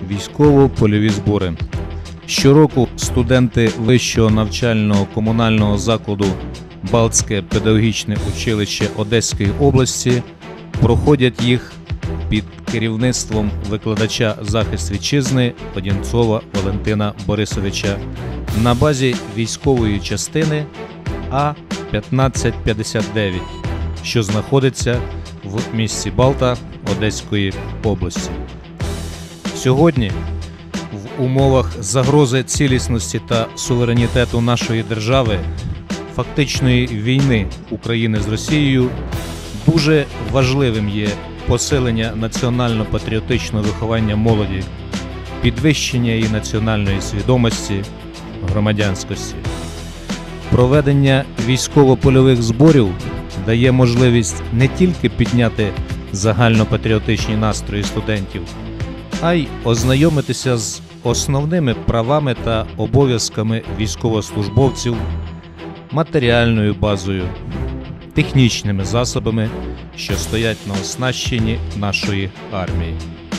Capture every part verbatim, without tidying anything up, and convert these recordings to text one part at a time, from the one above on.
Військово-польові збори. Щороку студенти Вищого навчального комунального закладу Балтське педагогічне училище Одеської області проходять їх під керівництвом викладача захист вітчизни Одінцова Валентина Борисовича на базі військової частини А п'ятнадцять п'ятдесят дев'ять, що знаходиться в місті Балта Одеської області. Сьогодні в умовах загрози цілісності та суверенітету нашої держави, фактичної війни України з Росією, дуже важливим є посилення національно-патріотичного виховання молоді, підвищення її національної свідомості, громадянськості. Проведення військово-польових зборів дає можливість не тільки підняти загальнопатріотичні настрої студентів, а й ознайомитися з основними правами та обов'язками військовослужбовців, матеріальною базою, технічними засобами, що стоять на оснащенні нашої армії.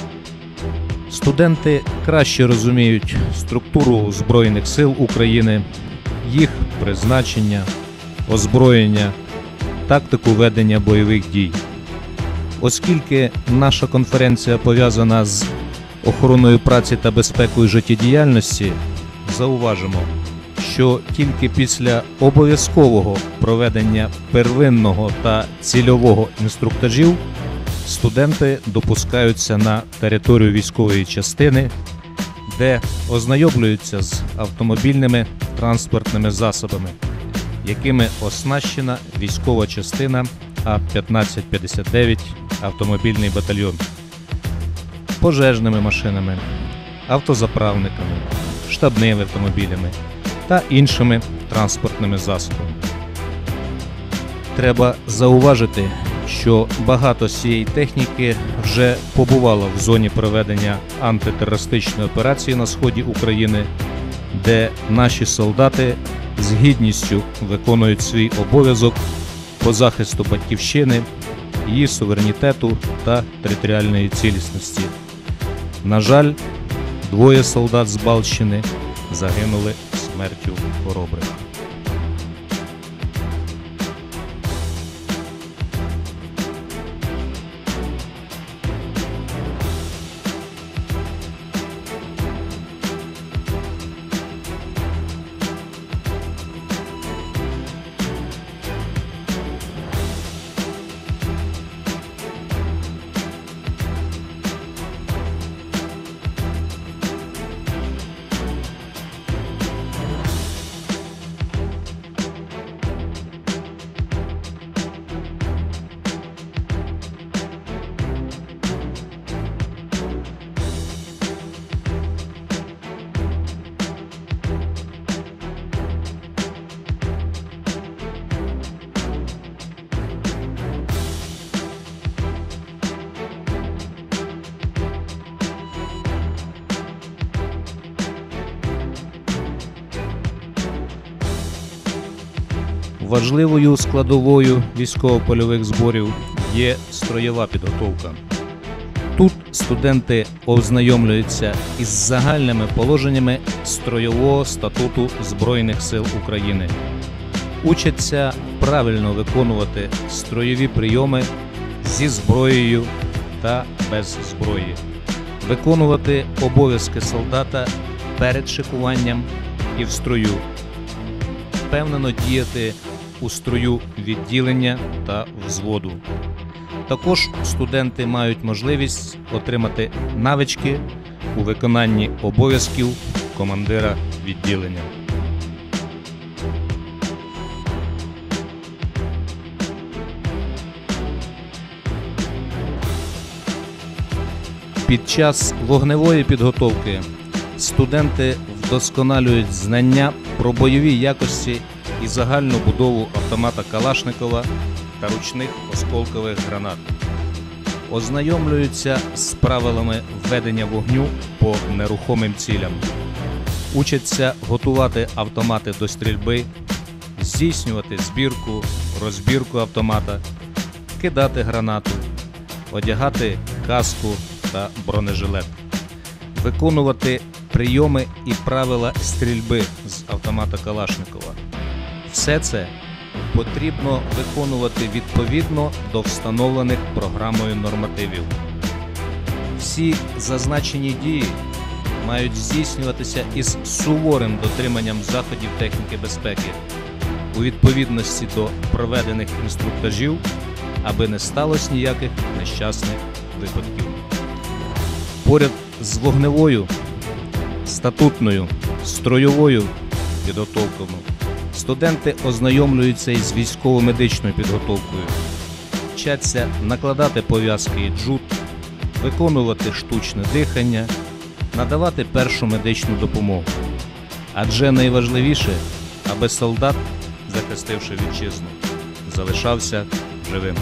Студенти краще розуміють структуру Збройних сил України, їх призначення, озброєння, тактику ведення бойових дій. Оскільки наша конференція пов'язана з охороною праці та безпекою життєдіяльності, зауважимо, що тільки після обов'язкового проведення первинного та цільового інструктажів студенти допускаються на територію військової частини, де ознайомлюються з автомобільними транспортними засобами, якими оснащена військова частина А п'ятнадцять п'ятдесят дев'ять автомобільний батальйон, пожежними машинами, автозаправниками, штабними автомобілями та іншими транспортними засобами. Треба зауважити, що багато з цієї техніки вже побувало в зоні проведення антитерористичної операції на сході України, де наші солдати з гідністю виконують свій обов'язок по захисту батьківщини, її суверенітету та територіальної цілісності. На жаль, двоє солдат з Балтщини загинули смертю хоробрих. Важливою складовою військово-польових зборів є строєва підготовка. Тут студенти ознайомлюються із загальними положеннями Строєвого статуту Збройних сил України. Учаться правильно виконувати строєві прийоми зі зброєю та без зброї, виконувати обов'язки солдата перед шикуванням і в строю, впевнено діяти у строю відділення та взводу. Також студенти мають можливість отримати навички у виконанні обов'язків командира відділення. Під час вогневої підготовки студенти вдосконалюють знання про бойові якості і загальну будову автомата Калашникова та ручних осколкових гранат. Ознайомлюються з правилами ведення вогню по нерухомим цілям. Учаться готувати автомати до стрільби, здійснювати збірку, розбірку автомата, кидати гранату, одягати каску та бронежилет. виконувати прийоми і правила стрільби з автомата Калашникова. Все це потрібно виконувати відповідно до встановлених програмою нормативів. Всі зазначені дії мають здійснюватися із суворим дотриманням заходів техніки безпеки у відповідності до проведених інструктажів, аби не сталося ніяких нещасних випадків. Поряд з вогневою, статутною, строєвою підготовкою студенти ознайомлюються із військово-медичною підготовкою, вчаться накладати пов'язки і джут, виконувати штучне дихання, надавати першу медичну допомогу. Адже найважливіше, аби солдат, захистивши вітчизну, залишався живим.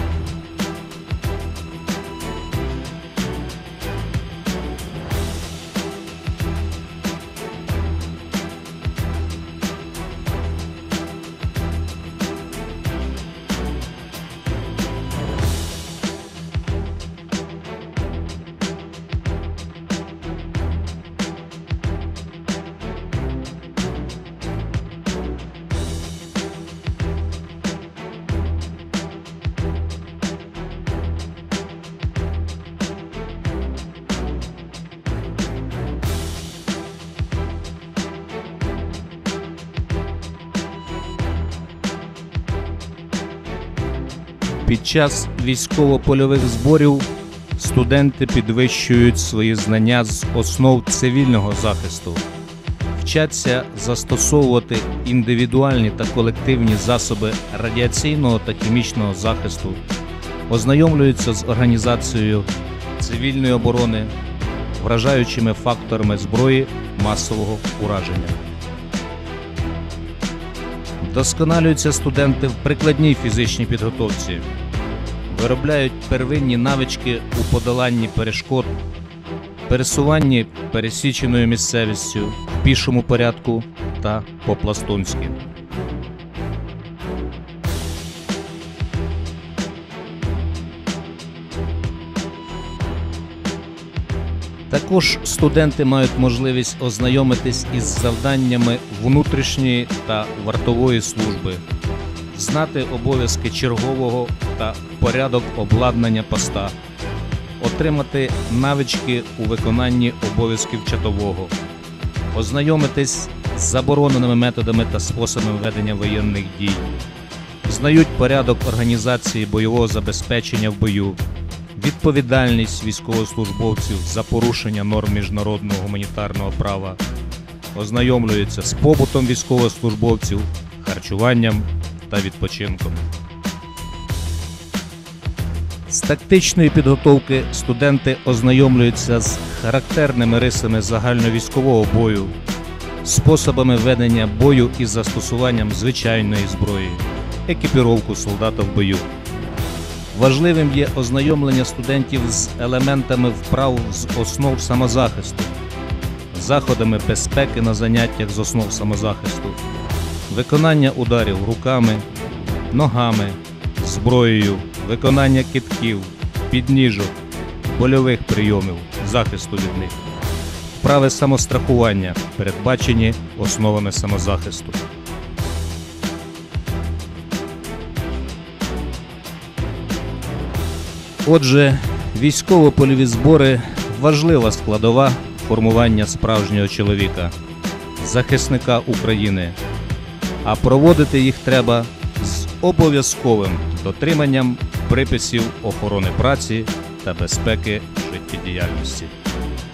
Під час військово-польових зборів студенти підвищують свої знання з основ цивільного захисту, вчаться застосовувати індивідуальні та колективні засоби радіаційного та хімічного захисту, ознайомлюються з організацією цивільної оборони, вражаючими факторами зброї масового ураження. Вдосконалюються студенти в прикладній фізичній підготовці, виробляють первинні навички у подоланні перешкод, пересуванні пересіченою місцевістю, в пішому порядку та по-пластунськи. Також студенти мають можливість ознайомитись із завданнями внутрішньої та вартової служби, знати обов'язки чергового та порядок обладнання поста, отримати навички у виконанні обов'язків чатового, ознайомитись з забороненими методами та способами ведення воєнних дій, знають порядок організації бойового забезпечення в бою, відповідальність військовослужбовців за порушення норм міжнародного гуманітарного права, ознайомлюються з побутом військовослужбовців, харчуванням та відпочинком. З тактичної підготовки студенти ознайомлюються з характерними рисами загальновійськового бою, способами ведення бою із застосуванням звичайної зброї, екіпіровку солдата в бою. Важливим є ознайомлення студентів з елементами вправ з основ самозахисту, заходами безпеки на заняттях з основ самозахисту, виконання ударів руками, ногами, зброєю, виконання кидків, підніжок, больових прийомів, захисту від них, вправи самострахування, передбачені основами самозахисту. Отже, військово-польові збори – важлива складова формування справжнього чоловіка, захисника України, а проводити їх треба з обов'язковим дотриманням приписів охорони праці та безпеки життєдіяльності.